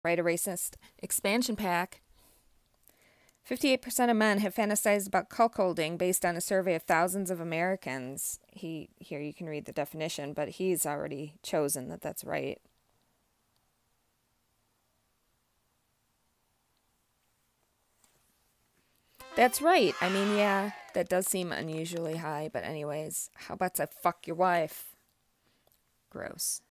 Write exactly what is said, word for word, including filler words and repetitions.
Write a racist expansion pack. fifty-eight percent of men have fantasized about cuckolding based on a survey of thousands of Americans. He, here you can read the definition, but he's already chosen that that's right. That's right. I mean, yeah, that does seem unusually high, but anyways, how about I fuck your wife? Gross.